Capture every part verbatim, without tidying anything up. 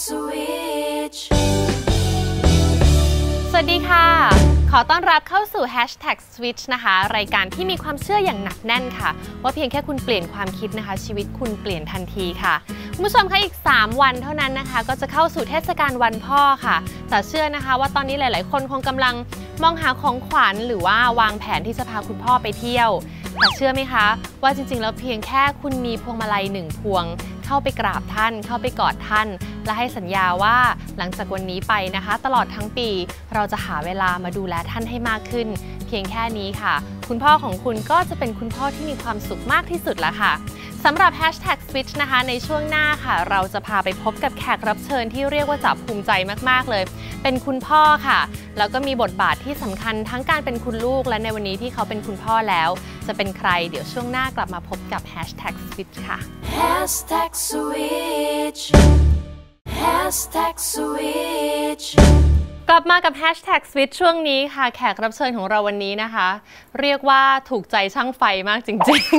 Switch สวัสดีค่ะขอต้อนรับเข้าสู่ Hashtag Switch นะคะรายการที่มีความเชื่ออย่างหนักแน่นค่ะว่าเพียงแค่คุณเปลี่ยนความคิดนะคะชีวิตคุณเปลี่ยนทันทีค่ะคุณผู้ชมคะอีกสามวันเท่านั้นนะคะก็จะเข้าสู่เทศกาลวันพ่อค่ะแต่เชื่อนะคะว่าตอนนี้หลายๆคนคงกำลังมองหาของขวัญหรือว่าวางแผนที่จะพาคุณพ่อไปเที่ยวแต่เชื่อไหมคะว่าจริงๆแล้วเพียงแค่คุณมีพวงมาลัยหนึ่งพวงเข้าไปกราบท่านเข้าไปกอดท่านและให้สัญญาว่าหลังจากวันนี้ไปนะคะตลอดทั้งปีเราจะหาเวลามาดูแลท่านให้มากขึ้นเพียงแค่นี้ค่ะคุณพ่อของคุณก็จะเป็นคุณพ่อที่มีความสุขมากที่สุดแล้วค่ะสำหรับ Hashtag Switch นะคะในช่วงหน้าค่ะเราจะพาไปพบกับแขกรับเชิญที่เรียกว่าจับภูมิใจมากๆเลยเป็นคุณพ่อค่ะแล้วก็มีบทบาทที่สำคัญทั้งการเป็นคุณลูกและในวันนี้ที่เขาเป็นคุณพ่อแล้วจะเป็นใครเดี๋ยวช่วงหน้ากลับมาพบกับ Hashtag Switch ค่ะ Hashtag Switch Hashtag Switch กลับมากับ Hashtag Switch ช่วงนี้ค่ะแขกรับเชิญของเราวันนี้นะคะเรียกว่าถูกใจช่างไฟมากจริง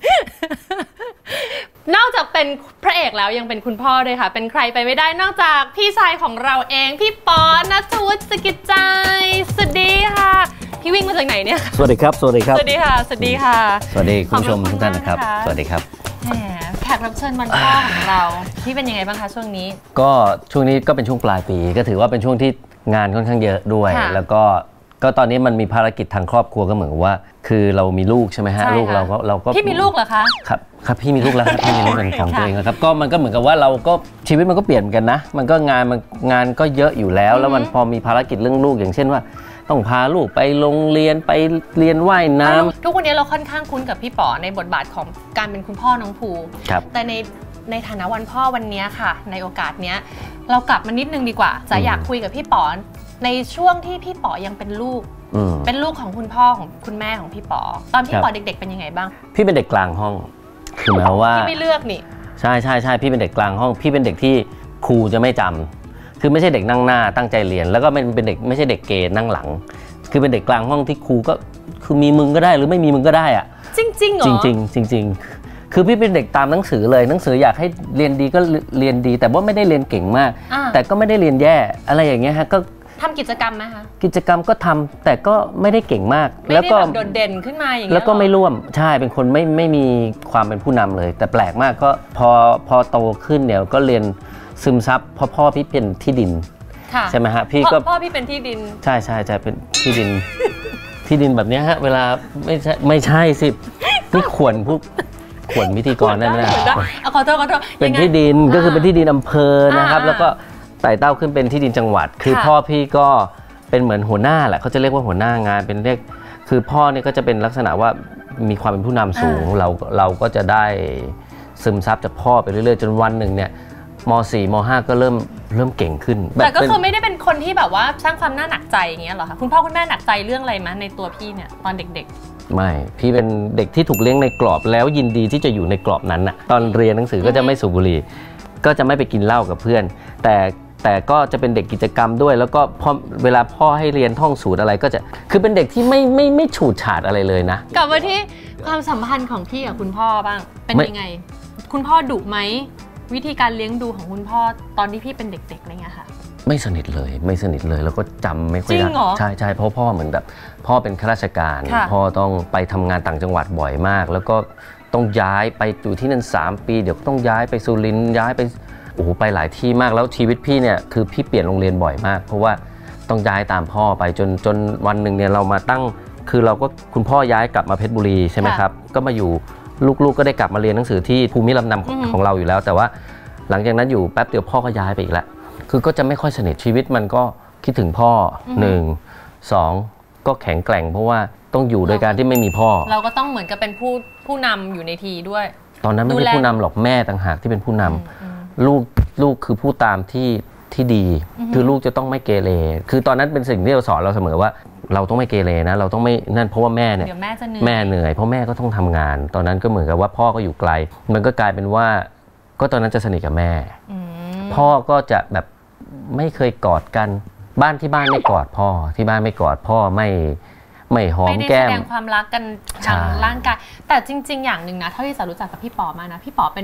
ๆ นอกจากเป็นพระเอกแล้วยังเป็นคุณพ่อด้วยค่ะเป็นใครไปไม่ได้นอกจากพี่ชายของเราเองพี่ปอณัฐวุฒิ สกิจใจสวัสดีค่ะพี่วิ่งมาจากไหนเนี่ยสวัสดีครับสวัสดีครับสวัสดีค่ะสวัสดีค่ะสวัสดีคุณผู้ชมทุกท่านนะครับสวัสดีครับแหมแขกรับเชิญวันพ่อของเราพี่เป็นยังไงบ้างคะช่วงนี้ก็ช่วงนี้ก็เป็นช่วงปลายปีก็ถือว่าเป็นช่วงที่งานค่อนข้างเยอะด้วยแล้วก็ก็ตอนนี้มันมีภารกิจทางครอบครัวก็เหมือนว่าคือเรามีลูกใช่ไหมฮะลูกเราก็เราก็พี่มีลูกเหรอคะครับครับพี่มีลูกแล้วครับพี่มีลูกเป็นของตัวเองแล้วครับก็มันก็เหมือนกับว่าเราก็ชีวิตมันก็เปลี่ยนกันนะมันก็งานมันงานก็เยอะอยู่แล้วแล้วมันพอมีภารกิจเรื่องลูกอย่างเช่นว่าต้องพาลูกไปโรงเรียนไปเรียนว่ายน้ำทุกวันนี้เราค่อนข้างคุ้นกับพี่ป๋อในบทบาทของการเป็นคุณพ่อน้องภูแต่ในในฐานะวันพ่อวันนี้ค่ะในโอกาสเนี้ยเรากลับมานิดนึงดีกว่าจะอยากคุยกับพี่ป๋อในช่วงที่พี่ป๋อยังเป็นลูกเป็นลูกของคุณพ่อของคุณแม่ของพี่ป๋อตอนพี่ป๋อเด็กๆเป็นยังไงบ้างพี่เป็นเด็กกลางห้องคือหมายว่าพี่ไม่เลือกนี่ใช่ใช่ใช่พี่เป็นเด็กกลางห้องพี่เป็นเด็กที่ครูจะไม่จำคือไม่ใช่เด็กนั่งหน้าตั้งใจเรียนแล้วก็ไม่เป็นเด็กไม่ใช่เด็กเกย์นั่งหลังคือเป็นเด็กกลางห้องที่ครูก็คือมีมึงก็ได้หรือไม่มีมึงก็ได้อะจริงจริงเหรอจริงจริงจริงจริงคือพี่เป็นเด็กตามหนังสือเลยหนังสืออยากให้เรียนดีก็เรียนดีแต่ว่าไม่ได้เรียนเก่งมากแต่ก็ไม่ได้เรียนแย่อะไรอย่างเงี้ยฮะก็ทำกิจกรรมไหมคะกิจกรรมก็ทำแต่ก็ไม่ได้เก่งมากแล้วก็โดดเด่นขึ้นมาอย่างเงี้ยแล้วก็ไม่ร่วมใช่เป็นคนไม่ไม่มีความเป็นผู้นำเลยแต่แปลกมากก็พอพอโตขึ้นเนี่ยก็เรียนซึมซับพ่อพ่อพี่เป็นที่ดินใช่ไหมฮะพี่ก็พ่อพี่เป็นที่ดินใช่ใช่ใช่เป็นที่ดินที่ดินแบบนี้ฮะเวลาไม่ใช่ไม่ใช่สินี่ขวนผู้ขวนพิธีกรนั่นนะขอโทษขอโทษเป็นที่ดินก็คือเป็นที่ดินอำเภอนะครับแล้วก็ไต่เต้าขึ้นเป็นที่ดินจังหวัดคือพ่อพี่ก็เป็นเหมือนหัวหน้าแหละเขาจะเรียกว่าหัวหน้างานเป็นเรียกคือพ่อเนี่ยก็จะเป็นลักษณะว่ามีความเป็นผู้นำสูงเราเราก็จะได้ซึมซับจากพ่อไปเรื่อยๆจนวันหนึ่งเนี่ยม.สี่ ม.ห้า ก็เริ่มเริ่มเก่งขึ้นแต่ก็คือไม่ได้เป็นคนที่แบบว่าสร้างความน่าหนักใจอย่างเงี้ยหรอคะคุณพ่อคุณแม่หนักใจเรื่องอะไรมั้ยในตัวพี่เนี่ยตอนเด็กๆไม่พี่เป็นเด็กที่ถูกเลี้ยงในกรอบแล้วยินดีที่จะอยู่ในกรอบนั้นนะตอนเรียนหนังสือก็จะไม่สูบบุหรี่ก็จะไม่ไปกินเหล้ากับเพื่อนแต่แต่ก็จะเป็นเด็กกิจกรรมด้วยแล้วก็พอเวลาพ่อให้เรียนท่องสูตรอะไรก็จะคือเป็นเด็กที่ไม่ไม่ไม่ฉูดฉาดอะไรเลยนะกลับมาที่ความสัมพันธ์ของพี่กับคุณพ่อบ้างเป็นยังไงคุณพ่อดุไหมวิธีการเลี้ยงดูของคุณพ่อตอนที่พี่เป็นเด็กๆอะไรเงี้ยค่ะไม่สนิทเลยไม่สนิทเลยแล้วก็จำไม่ค่อยได้ใช่ใช่เพราะพ่อเหมือนแบบพ่อเป็นข้าราชการพ่อต้องไปทำงานต่างจังหวัดบ่อยมากแล้วก็ต้องย้ายไปอยู่ที่นั่นสามปีเดี๋ยวต้องย้ายไปสุรินทร์ย้ายไปโอ้โหไปหลายที่มากแล้วชีวิตพี่เนี่ยคือพี่เปลี่ยนโรงเรียนบ่อยมากเพราะว่าต้องย้ายตามพ่อไปจนจนวันหนึ่งเนี่ยเรามาตั้งคือเราก็คุณพ่อย้ายกลับมาเพชรบุรีใช่ไหมครับก็มาอยู่ลูกๆก็ได้กลับมาเรียนหนังสือที่ภูมิลำเนาของเราอยู่แล้วแต่ว่าหลังจากนั้นอยู่แป๊บเดียวพ่อก็ย้ายไปอีกแล้วคือก็จะไม่ค่อยสนิทชีวิตมันก็คิดถึงพ่อหนึ่งสองก็แข็งแกร่งเพราะว่าต้องอยู่โดยการที่ไม่มีพ่อเราก็ต้องเหมือนกับเป็นผู้ผู้นำอยู่ในทีด้วยตอนนั้นไม่ใช่ผู้นำหรอกแม่ต่างหากที่เป็นผู้นำลูกลูกคือผู้ตามที่ที่ดีคือลูกจะต้องไม่เกเรคือตอนนั้นเป็นสิ่งที่เราสอนเราเสมอว่าเราต้องไม่เกเรนะเราต้องไม่นั่นเพราะว่าแม่เนี่ยแม่เหนื่อยเพราะแม่ก็ต้องทำงานตอนนั้นก็เหมือนกับว่าพ่อก็อยู่ไกลมันก็กลายเป็นว่าก็ตอนนั้นจะสนิทกับแม่พ่อก็จะแบบไม่เคยกอดกันบ้านที่บ้านไม่กอดพ่อที่บ้านไม่กอดพ่อไม่ไม่หอมแก้มไม่ได้แสดงความรักกันทางร่างกายแต่จริงๆอย่างหนึ่งนะเท่าที่สารู้จักกับพี่ป๋อมานะพี่ป๋อเป็น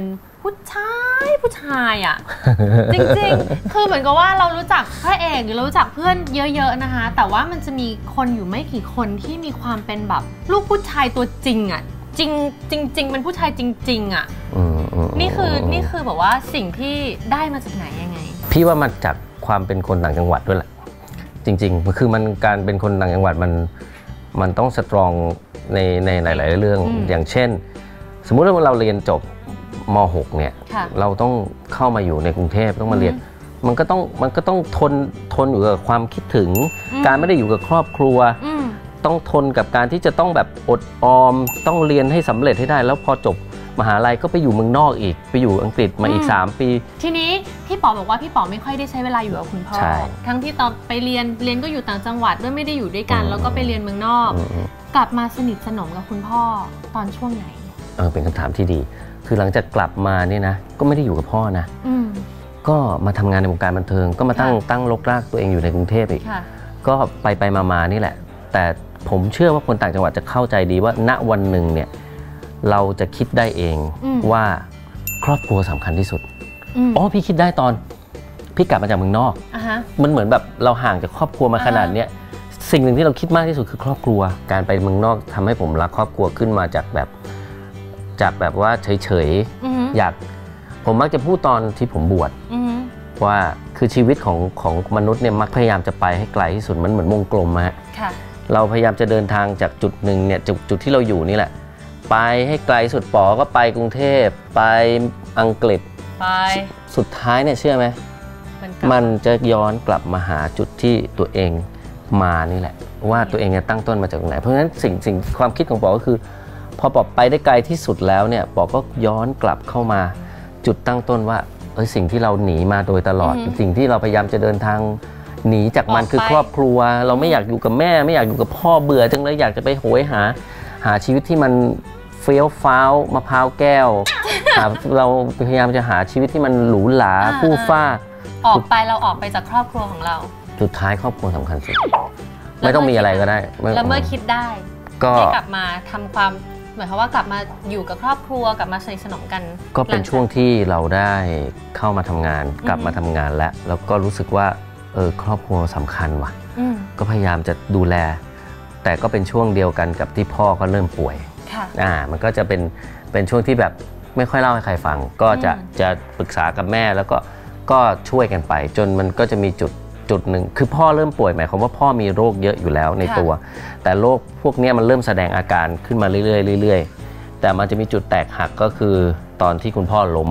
ผู้ชายผู้ชายอ่ะ จริงๆคือเหมือนกับว่าเรารู้จักพระเอกหรือเรารู้จักเพื่อนเยอะๆนะคะแต่ว่ามันจะมีคนอยู่ไม่กี่คนที่มีความเป็นแบบลูกผู้ชายตัวจริงอ่ะจริงจริงๆเป็นผู้ชายจริงๆอ่ะนี่คือนี่คือแบบว่าสิ่งที่ได้มาจากไหนยังไงพี่ว่ามาจากความเป็นคนต่างจังหวัดด้วยแหละจริงๆคือมันการเป็นคนต่างจังหวัดมันมันต้องสตรองในในหลายๆเรื่องอย่างเช่นสมมุติว่าเราเรียนจบม หก เนี่ยเราต้องเข้ามาอยู่ในกรุงเทพต้องมาเรียนมันก็ต้องมันก็ต้องทนทนอยู่กับความคิดถึงการไม่ได้อยู่กับครอบครัวต้องทนกับการที่จะต้องแบบอดออมต้องเรียนให้สำเร็จให้ได้แล้วพอจบมหาลัยก็ไปอยู่เมืองนอกอีกไปอยู่อังกฤษมาอีกสามปีทีนี้พี่ป๋อบอกว่าพี่ป๋อไม่ค่อยได้ใช้เวลาอยู่กับคุณพ่อทั้งที่ตอนไปเรียนเรียนก็อยู่ต่างจังหวัดด้วยไม่ได้อยู่ด้วยกันแล้วก็ไปเรียนเมืองนอกกลับมาสนิทสนมกับคุณพ่อตอนช่วงไหนเออเป็นคำถามที่ดีคือหลังจากกลับมาเนี่ยนะก็ไม่ได้อยู่กับพ่อนะก็มาทำงานในวงการบันเทิงก็มาตั้งตั้งรกรากตัวเองอยู่ในกรุงเทพอีกก็ไปไปมาๆนี่แหละแต่ผมเชื่อว่าคนต่างจังหวัดจะเข้าใจดีว่าณวันหนึ่งเนี่ยเราจะคิดได้เองว่าครอบครัวสำคัญที่สุดอ๋อพี่คิดได้ตอนพี่กลับมาจากเมืองนอกมันเหมือนแบบเราห่างจากครอบครัวมาขนาดเนี้ยสิ่งหนึ่งที่เราคิดมากที่สุดคือครอบครัวการไปเมืองนอกทำให้ผมรักครอบครัวขึ้นมาจากแบบจากแบบว่าเฉยๆอยากผมมักจะพูดตอนที่ผมบวชว่าคือชีวิตของของมนุษย์เนี่ยมักพยายามจะไปให้ไกลที่สุดมันเหมือนวงกลมฮะเราพยายามจะเดินทางจากจุดหนึ่งเนี่ยจุดจุดที่เราอยู่นี่แหละไปให้ไกลสุดป๋อก็ไปกรุงเทพไปอังกฤษไปสุดท้ายเนี่ยเชื่อไหมมันจะย้อนกลับมาหาจุดที่ตัวเองมานี่แหละว่าตัวเองจะตั้งต้นมาจากตรงไหนเพราะฉะนั้นสิ่งสิ่งความคิดของป๋อก็คือพอป๋อไปได้ไกลที่สุดแล้วเนี่ยป๋อก็ย้อนกลับเข้ามาจุดตั้งต้นว่าเออสิ่งที่เราหนีมาโดยตลอดสิ่งที่เราพยายามจะเดินทางหนีจากมันคือครอบครัวเราไม่อยากอยู่กับแม่ไม่อยากอยู่กับพ่อเบื่อจังเลยอยากจะไปโหยหาหาชีวิตที่มันเฟี้ยวฟ้าวมะพร้าวแก้วเราพยายามจะหาชีวิตที่มันหรูหราฟู่ฟ้าออกไปเราออกไปจากครอบครัวของเราสุดท้ายครอบครัวสำคัญสุดไม่ต้องมีอะไรก็ได้แล้วเมื่อคิดได้ก็กลับมาทำความหมายความว่ากลับมาอยู่กับครอบครัวกลับมาสนิทสนมกันก็เป็นช่วงที่เราได้เข้ามาทำงานกลับมาทำงานแล้วแล้วก็รู้สึกว่าเออครอบครัวสำคัญว่ะก็พยายามจะดูแลแต่ก็เป็นช่วงเดียวกันกับที่พ่อก็เริ่มป่วยอ่ามันก็จะเป็นเป็นช่วงที่แบบไม่ค่อยเล่าให้ใครฟังก็จะจะปรึกษากับแม่แล้วก็ก็ช่วยกันไปจนมันก็จะมีจุดจุดหนึ่งคือพ่อเริ่มป่วยหมายความว่าพ่อมีโรคเยอะอยู่แล้วในตัวแต่โรคพวกนี้มันเริ่มแสดงอาการขึ้นมาเรื่อยๆเรื่อยๆแต่มันจะมีจุดแตกหักก็คือตอนที่คุณพ่อล้ม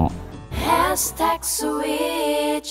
Hashtag switch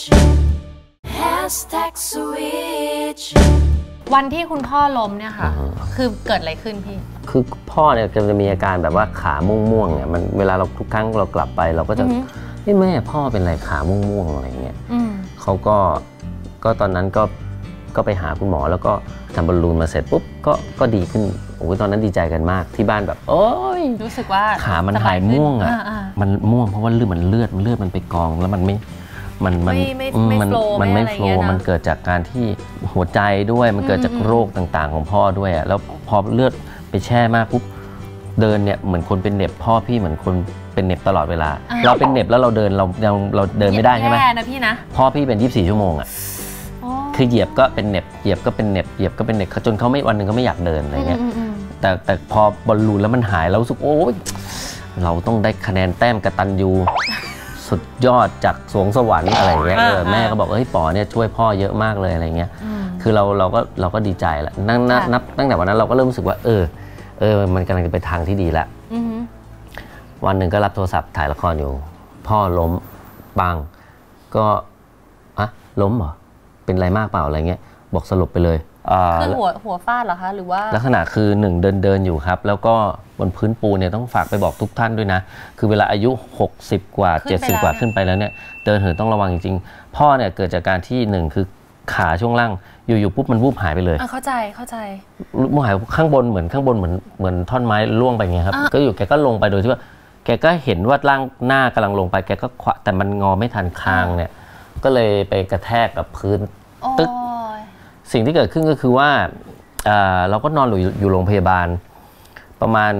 Hashtag switch วันที่คุณพ่อล้มเนี่ยค่ะคือเกิดอะไรขึ้นพี่คือพ่อเนี่ยจะมีอาการแบบว่าขาม่วงๆเนี่ยมันเวลาเราทุกครั้งเรากลับไปเราก็จะแม่พ่อเป็นอะไรขาม่วงๆอะไรเงี้ยเขาก็ก็ตอนนั้นก็ก็ไปหาคุณหมอแล้วก็ทำบอลลูนมาเสร็จปุ๊บก็ก็ดีขึ้นโอ้ยตอนนั้นดีใจกันมากที่บ้านแบบโอ้ยรู้สึกว่าขามันหายม่วงอ่ะมันม่วงเพราะว่าเลือดมันเลือดเลือดมันไปกองแล้วมันไม่มันมันมันมันไม่โฟล์มันเกิดจากการที่หัวใจด้วยมันเกิดจากโรคต่างๆของพ่อด้วยอ่ะแล้วพอเลือดไปแช่มากปุ๊บเดินเนี่ยเหมือนคนเป็นเหน็บพ่อพี่เหมือนคนเป็นเหน็บตลอดเวลาเราเป็นเหน็บแล้วเราเดินเราเราเราเดินไม่ได้ใช่ไหมนะพี่นะพ่อพี่เป็นยี่สิบสี่ชั่วโมงอ่ะคือเหยียบก็เป็นเหน็บเหยียบก็เป็นเหน็บเหยียบก็เป็นเหน็บจนเขาไม่วันหนึ่งเขาไม่อยากเดินอะไรเงี้ยแต่แต่พอบอลลูนแล้วมันหายเรารู้สึกโอ้ยเราต้องได้คะแนนแต้มกตัญญูสุดยอดจากสวงสวรรค์อะไรเงี้ยแม่ก็บอกเฮ้ยป๋อเนี่ยช่วยพ่อเยอะมากเลยอะไรเงี้ยคือเราเราก็เราก็ดีใจแหละนั่งนับตั้งแต่วันนั้นเราก็เริ่มรู้สึกว่าเออเออมันกำลังจะไปทางที่ดีแล้ววันหนึ่งก็รับโทรศัพท์ถ่ายละครอยู่พ่อล้มบังก็อะล้มเหรอเป็นไรมากเปล่าอะไรเงี้ยบอกสลบไปเลยคือหัวหัวฟาดเหรอคะหรือว่าลักษณะคือหนึ่งเดินเดินอยู่ครับแล้วก็บนพื้นปูนเนี่ยต้องฝากไปบอกทุกท่านด้วยนะคือเวลาอายุหกสิบกว่าเจ็ดสิบกว่าขึ้นไปแล้วเนี่ยเดินเหินต้องระวังจริงๆพ่อเนี่ยเกิดจากการที่หนึ่งคือขาช่วงล่างอยู่ๆปุ๊บมันวูบหายไปเลยเข้าใจเข้าใจวูบหายข้างบนเหมือนข้างบนเหมือนเหมือนท่อนไม้ล่วงไปไงครับก็อยู่แกก็ลงไปโดยที่ว่าแกก็เห็นว่าร่างหน้ากำลังลงไปแกก็ขวะแต่มันงอไม่ทันคางเนี่ยก็เลยไปกระแทกกับพื้นตึ๊กสิ่งที่เกิดขึ้นก็คือว่าเราก็นอนอยู่อยู่โรงพยาบาลประมาณ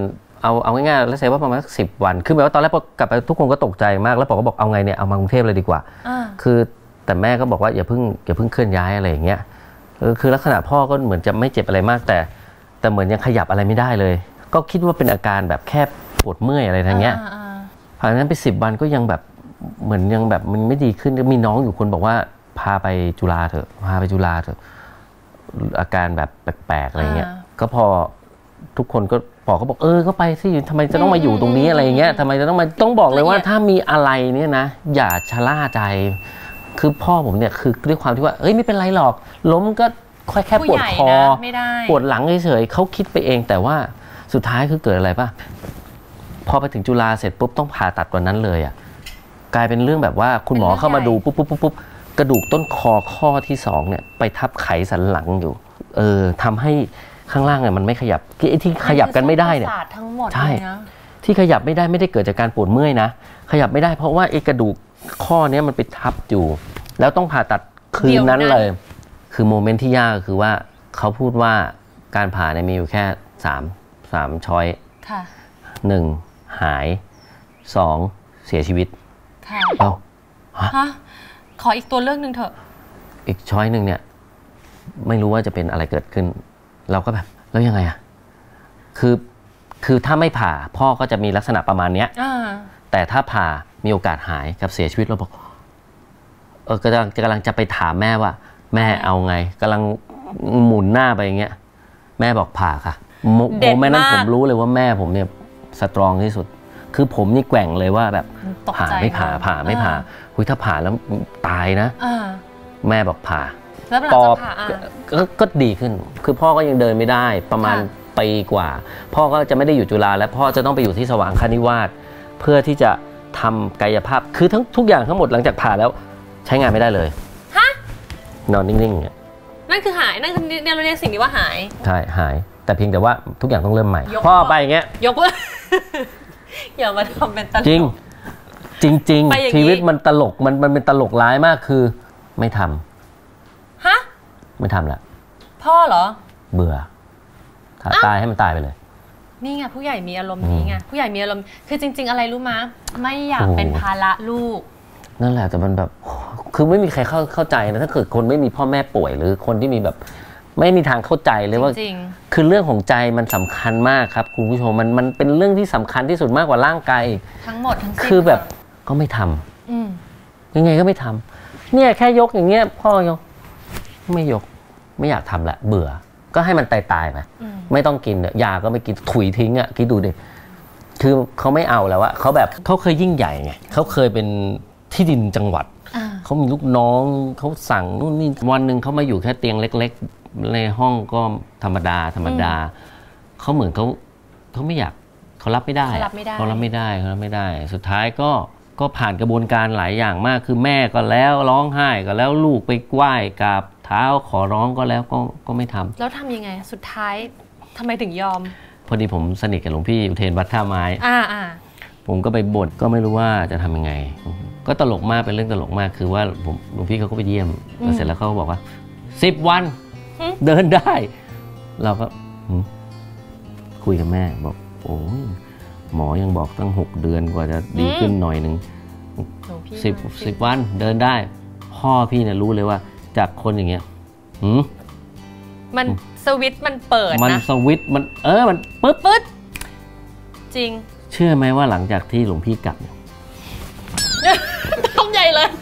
เอาเอาง่ายๆแล้วเซว่าประมาณสิบวันคือแบบว่าตอนแรกพอกลับไปทุกคนก็ตกใจมากแล้วปอก็บอกเอาไงเนี่ยเอามากรุงเทพเลยดีกว่าคือแต่แม่ก็บอกว่าอย่าเพิ่งอย่าเพิ่งเคลื่อนย้ายอะไรอย่างเงี้ยคือลักษณะพ่อก็เหมือนจะไม่เจ็บอะไรมากแต่แต่เหมือนยังขยับอะไรไม่ได้เลยก็คิดว่าเป็นอาการแบบแค่ปวดเมื่อยอะไรทั้งเงี้ยผ่านนั้นไปสิบวันก็ยังแบบเหมือนยังแบบมันไม่ดีขึ้นมีน้องอยู่คนบอกว่าพาไปจุฬาเถอะพาไปจุฬาเถอะอาการแบบแปลกๆอะไรเงี้ยก็พอทุกคนก็บอกเขาบอกเออก็ไปสิทำไมจะต้องมาอยู่ตรงนี้อะไรเงี้ยทำไมจะต้องมาต้องบอกเลยว่าถ้ามีอะไรเนี่ยนะอย่าชะล่าใจคือพ่อผมเนี่ยคือด้วยความที่ว่าเอ้ยไม่เป็นไรหรอกล้มก็ค่อยแค่ปวดคอปวดหลังเฉยๆเขาคิดไปเองแต่ว่าสุดท้ายคือเกิดอะไรป่ะพอไปถึงจุฬาเสร็จปุ๊บต้องผ่าตัดวันนั้นเลยอ่ะกลายเป็นเรื่องแบบว่าคุณหมอเข้ามาดูปุ๊บปุ๊บปุ๊บปุ๊บกระดูกต้นคอข้อที่สองเนี่ยไปทับไขสันหลังอยู่เออทำให้ข้างล่างเนี่ยมันไม่ขยับไอ้ที่ขยับกันไม่ได้เนี่ยใช่ที่ขยับไม่ได้ไม่ได้เกิดจากการปวดเมื่อยนะขยับไม่ได้เพราะว่าไอ้กระดูกข้อนี้มันไปทับอยู่แล้วต้องผ่าตัดคืนนั้นเลยคือโมเมนต์ที่ยากคือว่าเขาพูดว่าการผ่าเนี่ยมีอยู่แค่สามสามช้อยหนึ่งหายสองเสียชีวิตเอาฮะขออีกตัวเรื่องหนึ่งเถอะอีกช้อยหนึ่งเนี่ยไม่รู้ว่าจะเป็นอะไรเกิดขึ้นเราก็แบบแล้วยังไงอะคือคือถ้าไม่ผ่าพ่อก็จะมีลักษณะประมาณเนี้ยแต่ถ้าผ่ามีโอกาสหายกับเสียชีวิตเราบอกเออกำลังกำลังจะไปถามแม่ว่าแม่เอาไงกำลังหมุนหน้าไปอย่างเงี้ยแม่บอกผ่าค่ะโมเมนต์นั้นผมรู้เลยว่าแม่ผมเนี่ยสตรองที่สุดคือผมนี่แกว่งเลยว่าแบบผ่าไม่ผ่าผ่าไม่ผ่าคุยถ้าผ่าแล้วตายนะแม่บอกผ่าปอบก็ดีขึ้นคือพ่อก็ยังเดินไม่ได้ประมาณปีกว่าพ่อก็จะไม่ได้อยู่จุฬาแล้วพ่อจะต้องไปอยู่ที่สว่างคณิวาสเพื่อที่จะทำกายภาพคือทั้งทุกอย่างทั้งหมดหลังจากผ่าแล้วใช้งานไม่ได้เลยฮะนอนนิ่งๆเนี่ยนั่นคือหายนั่นคือเนี่ยเราเรียกสิ่งนี้ว่าหายใช่หายแต่เพียงแต่ว่าทุกอย่างต้องเริ่มใหม่พ่อไปอย่างเงี้ยยกเลิกอย่ามาทำเป็นตลกจริงจริงๆชีวิตมันตลกมันมันเป็นตลกร้ายมากคือไม่ทำฮะไม่ทำละพ่อเหรอเบื่อตายให้มันตายไปเลยนี่ไงผู้ใหญ่มีอารมณ์นี้ไงผู้ใหญ่มีอารมณ์คือจริงๆอะไรรู้มั้ยไม่อยากเป็นภาระลูกนั่นแหละแต่มันแบบคือไม่มีใครเข้าเข้าใจนะถ้าเกิดคนไม่มีพ่อแม่ป่วยหรือคนที่มีแบบไม่มีทางเข้าใจเลยว่าคือเรื่องของใจมันสำคัญมากครับคุณผู้ชมมันมันเป็นเรื่องที่สำคัญที่สุดมากกว่าร่างกายทั้งหมดทั้งสิ้นคือแบบก็ไม่ทำยังไงก็ไม่ทำเนี่ยแค่ยกอย่างเงี้ยพ่อยกไม่ยกไม่อยากทำละเบื่อก็ให้มันตายตายไปไม่ต้องกินเนี่ยยาก็ไม่กินถุยทิ้งอ่ะคิดดูดิคือเขาไม่เอาแล้วอะเขาแบบเขาเคยยิ่งใหญ่ไงเขาเคยเป็นที่ดินจังหวัดเขามีลูกน้องเขาสั่งนู่นนี่วันหนึ่งเขามาอยู่แค่เตียงเล็กๆในห้องก็ธรรมดาธรรมดาเขาเหมือนเขาเขาไม่อยากเขารับไม่ได้เขารับไม่ได้เขารับไม่ได้เขารับไม่ได้สุดท้ายก็ก็ผ่านกระบวนการหลายอย่างมากคือแม่ก็แล้วร้องไห้ก็แล้วลูกไปไหว้กราบเท้าขอร้องก็แล้วก็ก็ไม่ทำแล้วทำยังไงสุดท้ายทำไมถึงยอมพอดีผมสนิทกับหลวงพี่อุเทนวัดท่าไม้อ่าอ่าผมก็ไปบ่นก็ไม่รู้ว่าจะทำยังไงก็ตลกมากเป็นเรื่องตลกมากคือว่าผมหลวงพี่เขาก็ไปเยี่ยมแล้วเสร็จแล้วเขาก็บอกว่าสิบวันเดินได้เราก็คุยกับแม่บอกโอ้ยหมอยังบอกตั้งหกเดือนกว่าจะดีขึ้นหน่อยหนึ่งสิบสิบวันเดินได้พ่อพี่เนี่ยรู้เลยว่าจากคนอย่างเงี้ยมันสวิตช์มันเปิดนะมันสวิตช์มันเออมันปึ๊บปึ๊ดจริงเชื่อไหมว่าหลังจากที่หลวงพี่กลับเนี่ยทำใหญ่เลย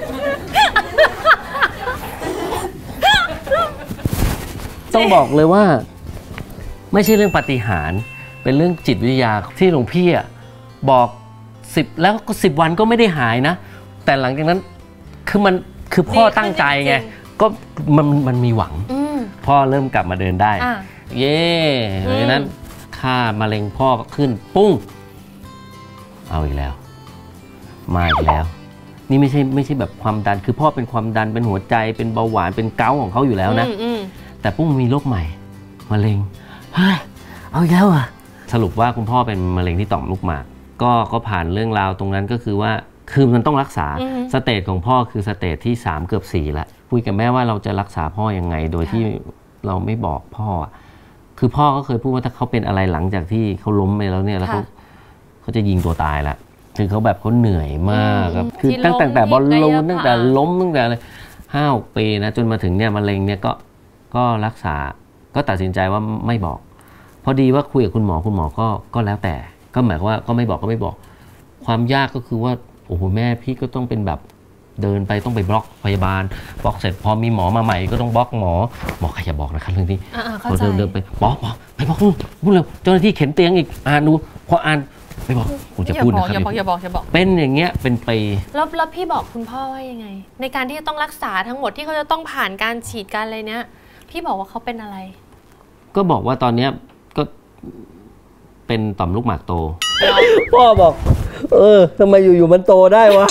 ต้องบอกเลยว่าไม่ใช่เรื่องปาฏิหาริย์เป็นเรื่องจิตวิทยาที่หลวงพี่อ่ะบอกสิบแล้วก็สิบวันก็ไม่ได้หายนะแต่หลังจากนั้นคือมันคือพ่อตั้งใจไงก็มันมันมีหวังพ่อเริ่มกลับมาเดินได้เย่เพราะฉะนั้นค่ามะเร็งพ่อก็ขึ้นปุ้งเอาอีกแล้วมาอีกแล้วนี่ไม่ใช่ไม่ใช่แบบความดันคือพ่อเป็นความดันเป็นหัวใจเป็นเบาหวานเป็นเกาต์ของเขาอยู่แล้วนะแต่ปุ้งมีโรคใหม่มะเร็งเฮ้ยเอาอีกแล้วอ่ะสรุปว่าคุณพ่อเป็นมะเร็งที่ต่อมลูกหมากก็ก็ผ่านเรื่องราวตรงนั้นก็คือว่าคือมันต้องรักษาสเตจของพ่อคือสเตจที่สามเกือบสี่แล้วคุยกับแม่ว่าเราจะรักษาพ่อยังไงโดยที่เราไม่บอกพ่อคือพ่อก็เคยพูดว่าถ้าเขาเป็นอะไรหลังจากที่เขาล้มไปแล้วเนี่ยแล้วเขาเขาจะยิงตัวตายละคือเขาแบบเขาเหนื่อยมากครับคือตั้งแต่บอลลูนตั้งแต่ล้มตั้งแต่อะไรห้าหกปีนะจนมาถึงเนี่ยมะเร็งเนี่ยก็ก็รักษาก็ตัดสินใจว่าไม่บอกพอดีว่าคุยกับคุณหมอคุณหมอก็ก็แล้วแต่ก็หมายว่าก็ไม่บอกก็ไม่บอกความยากก็คือว่าโอ้โหแม่พี่ก็ต้องเป็นแบบเดินไปต้องไปบล็อกพยาบาลบล็อกเสร็จพอมีหมอมาใหม่ก็ต้องบล็อกหมอหมอใครจะบอกนะครับเรื่องนี้พอเดินเดินไปบอกบอกไปบอกพูดเร็วเจ้าหน้าที่เข็นเตียงอีกอ่านดูพออ่านไม่บอกผมจะพูดนะครับอย่าบอกอย่าบอกอย่าบอกเป็นอย่างเงี้ยเป็นไปแล้วแล้วพี่บอกคุณพ่อว่ายังไงในการที่จะต้องรักษาทั้งหมดที่เขาจะต้องผ่านการฉีดการอะไรเนี้ยพี่บอกว่าเขาเป็นอะไรก็บอกว่าตอนเนี้ยก็เป็นต่อมลูกหมากโตพ่อบอกเออทำไมอยู่ๆมันโตได้วะ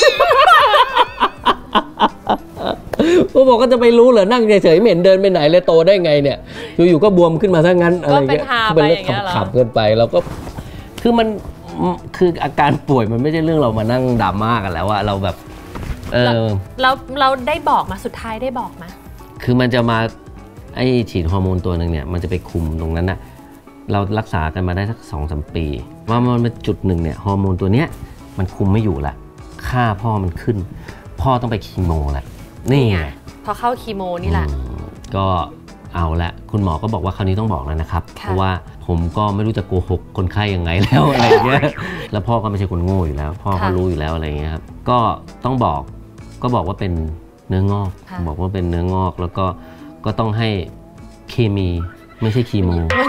พ่อบอกก็จะไปรู้เหรอนั่งเฉยๆไม่เห็นเดินไปไหนเลยโตได้ไงเนี่ยอยู่ๆก็บวมขึ้นมาซะงั้นอะไรเงี้ยเป็นเรื่องขับๆเกินไปเราก็คือมันคืออาการป่วยมันไม่ใช่เรื่องเรามานั่งดราม่ากันแล้วอะเราแบบเออเราเราได้บอกมาสุดท้ายได้บอกมาคือมันจะมาไอ้ฉีดฮอร์โมนตัวหนึ่งเนี่ยมันจะไปคุมตรงนั้นนะเรารักษากันมาได้สักสองสามปีว่ามันเป็นจุดหนึ่งเนี่ยฮอร์โมนตัวเนี้ยมันคุมไม่อยู่ละค่าพ่อมันขึ้นพ่อต้องไปคีโมแหละนี่ไงพอเข้าคีโมนี่แหละก็เอาละคุณหมอก็บอกว่าคราวนี้ต้องบอกแล้วนะครับเพราะว่าผมก็ไม่รู้จะโกหกคนไข้ยังไงแล้วอะไรเงี้ยแล้วพ่อก็ไม่ใช่คนโง่อยู่แล้วพ่อก็รู้อยู่แล้วอะไรเงี้ยครับก็ต้องบอกก็บอกว่าเป็นเนื้องอกบอกว่าเป็นเนื้องอกแล้วก็ก็ต้องให้เคมีไม่ใช่คีโม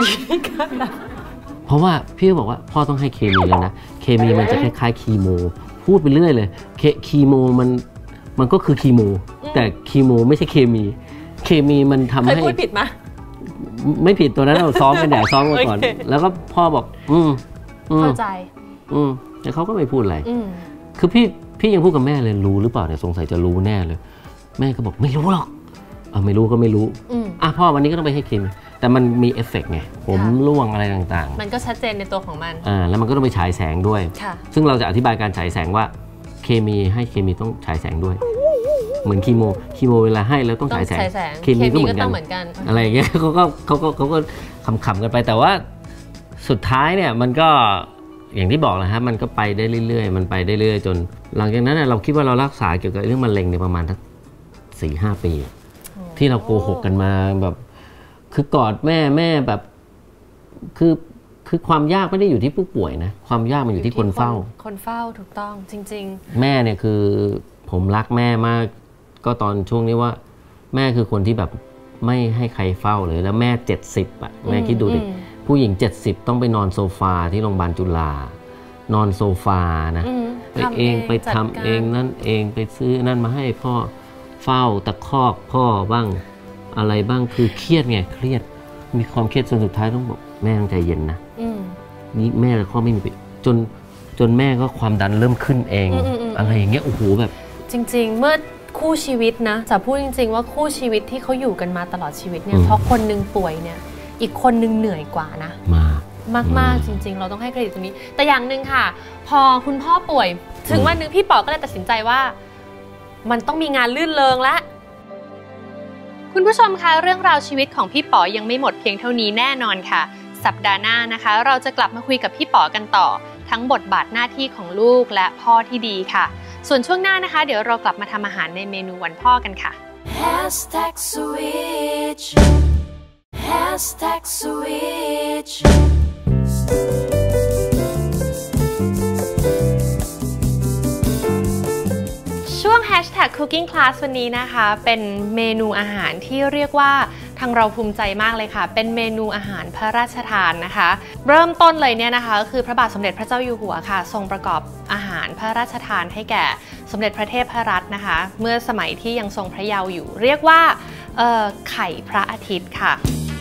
เพราะว่าพี่บอกว่าพ่อต้องให้เคมีแล้วนะเคมีมันจะคล้ายๆคีโมพูดไปเรื่อยเลยคีโมมันมันก็คือคีโมแต่คีโมไม่ใช่เคมีเคมีมันทำให้เคยพูดผิดไหมไม่ผิดตัวนั้นเราซ้อมกันใหญ่ซ้อมกันก่อนแล้วก็พ่อบอกอืมเข้าใจอืมแต่เขาก็ไม่พูดอะไรคือพี่พี่ยังพูดกับแม่เลยรู้หรือเปล่าเนี่ยสงสัยจะรู้แน่เลยแม่ก็บอกไม่รู้หรอกอ่ะไม่รู้ก็ไม่รู้อ่ะพ่อวันนี้ก็ต้องไปให้เคมีแต่มันมีเอฟเฟกต์ไงผมร่วงอะไรต่างๆมันก็ชัดเจนในตัวของมันอ่าแล้วมันก็ต้องไปฉายแสงด้วยซึ่งเราจะอธิบายการฉายแสงว่าเคมีให้เคมีต้องฉายแสงด้วยเหมือนคีโมคีโมเวลาให้แล้วต้องฉายแสงเคมีก็เหมือนกันอะไรอย่างเงี้ยเขาก็เขาก็เขาก็ขำๆกันไปแต่ว่าสุดท้ายเนี่ยมันก็อย่างที่บอกแหละครับมันก็ไปได้เรื่อยๆมันไปได้เรื่อยจนหลังจากนั้นเราคิดว่าเรารักษาเกี่ยวกับเรื่องมะเร็งในประมาณสักสี่ห้าปีที่เราโกหกกันมาแบบคือกอดแม่แม่แบบคือคือความยากไม่ได้อยู่ที่ผู้ป่วยนะความยากมันอยู่ที่คนเฝ้าคนเฝ้าถูกต้องจริงๆแม่เนี่ยคือผมรักแม่มากก็ตอนช่วงนี้ว่าแม่คือคนที่แบบไม่ให้ใครเฝ้าเลยแล้วแม่เจ็ดสิบอ่ะแม่คิดดูดิผู้หญิงเจ็ดสิบต้องไปนอนโซฟาที่โรงพยาบาลจุฬานอนโซฟานะไปเองไปทำเองนั่นเองไปซื้อนั่นมาให้พ่อเฝ้าตะคอกพ่อบ้างอะไรบ้างคือเครียดไงเครียดมีความเครียดจนสุดท้ายต้องบอกแม่ต้องใจเย็นนะนี่แม่เลยข้อไม่มีจนจนแม่ก็ความดันเริ่มขึ้นเองอะไรอย่างเงี้ยโอ้โหแบบจริงๆเมื่อคู่ชีวิตนะจะพูดจริงๆว่าคู่ชีวิตที่เขาอยู่กันมาตลอดชีวิตเนี่ยเพราะคนนึงป่วยเนี่ยอีกคนนึงเหนื่อยกว่านะมากมากๆจริงๆเราต้องให้เครดิตตรงนี้แต่อย่างหนึ่งค่ะพอคุณพ่อป่วยถึงวันหนึ่งพี่ป๋อก็เลยตัดสินใจว่ามันต้องมีงานลื่นเริงแล้วคุณผู้ชมคะเรื่องราวชีวิตของพี่ป๋อยังไม่หมดเพียงเท่านี้แน่นอนค่ะสัปดาห์หน้านะคะเราจะกลับมาคุยกับพี่ป๋อกันต่อทั้งบทบาทหน้าที่ของลูกและพ่อที่ดีค่ะส่วนช่วงหน้านะคะเดี๋ยวเรากลับมาทำอาหารในเมนูวันพ่อกันค่ะ Hashtag switch Hashtag switch ช่วง Hashtag Cooking Class วันนี้นะคะเป็นเมนูอาหารที่เรียกว่าทางเราภูมิใจมากเลยค่ะเป็นเมนูอาหารพระราชทานนะคะเริ่มต้นเลยเนี่ยนะคะก็คือพระบาทสมเด็จพระเจ้าอยู่หัวค่ะทรงประกอบอาหารพระราชทานให้แก่สมเด็จพระเทพรัตน์นะคะเมื่อสมัยที่ยังทรงพระเยาว์อยู่เรียกว่าไข่พระอาทิตย์ค่ะ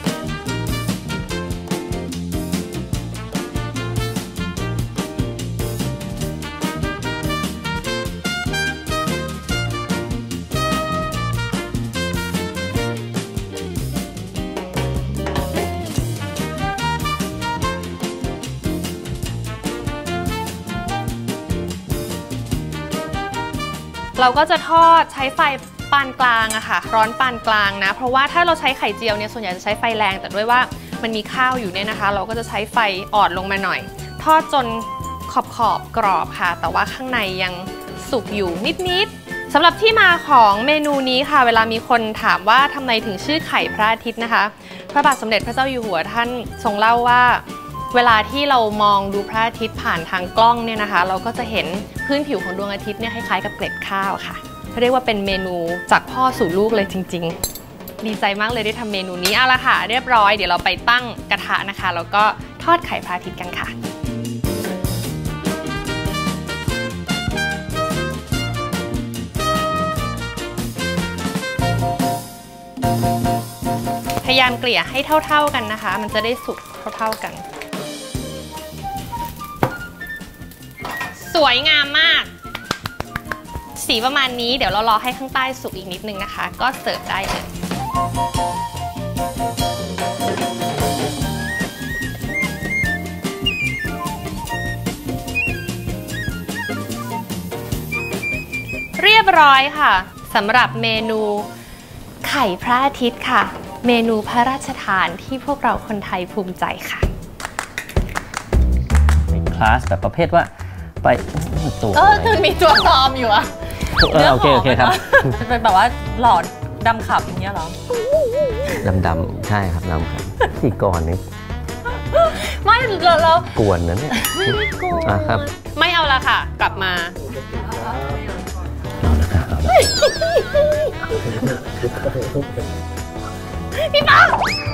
เราก็จะทอดใช้ไฟปานกลางอะค่ะร้อนปานกลางนะเพราะว่าถ้าเราใช้ไข่เจียวเนี่ยส่วนใหญ่จะใช้ไฟแรงแต่ด้วยว่ามันมีข้าวอยู่เนี่ยนะคะเราก็จะใช้ไฟอ่อนลงมาหน่อยทอดจนขอบขอบกรอบค่ะแต่ว่าข้างในยังสุกอยู่นิดๆสำหรับที่มาของเมนูนี้ค่ะเวลามีคนถามว่าทำไมถึงชื่อไข่พระอาทิตย์นะคะพระบาทสมเด็จพระเจ้าอยู่หัวท่านทรงเล่าว่าเวลาที่เรามองดูพระอาทิตย์ผ่านทางกล้องเนี่ยนะคะเราก็จะเห็นพื้นผิวของดวงอาทิตย์เนี่ยคล้ายๆกับเกล็ดข้าวค่ะเรียกว่าเป็นเมนูจากพ่อสู่ลูกเลยจริงๆดีใจมากเลยได้ทำเมนูนี้เอาละค่ะเรียบร้อยเดี๋ยวเราไปตั้งกระทะนะคะแล้วก็ทอดไข่พระอาทิตย์กันค่ะพยายามเกลี่ยให้เท่าๆกันนะคะมันจะได้สุกเท่าๆกันสวยงามมากสีประมาณนี้เดี๋ยวเรารอให้ข้างใต้สุกอีกนิดนึงนะคะก็เสิร์ฟได้เลยเรียบร้อยค่ะสำหรับเมนูไข่พระอาทิตย์ค่ะเมนูพระราชทานที่พวกเราคนไทยภูมิใจค่ะเป็นคลาสแบบประเภทว่าไปตัวเออคือมีตัวปลอมอยู่อะเออโอเคโอเคครับเป็นแบบว่าหลอดดำขับอย่างเงี้ยหรอดำดำใช่ครับดำครับที่ก่อนนี้ไม่เราเรากวนนะเนี่ยไม่ไม่กวนอ่ะครับไม่เอาละค่ะกลับมาเอาละค่ะเอาละพี่ป้า